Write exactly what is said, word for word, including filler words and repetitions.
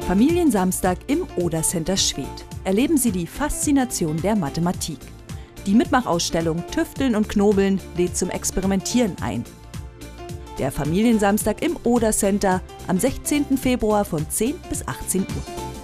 Familiensamstag im Oder-Center Schwedt. Erleben Sie die Faszination der Mathematik. Die Mitmachausstellung Tüfteln und Knobeln lädt zum Experimentieren ein. Der Familiensamstag im Oder-Center am sechzehnten Februar von zehn bis achtzehn Uhr.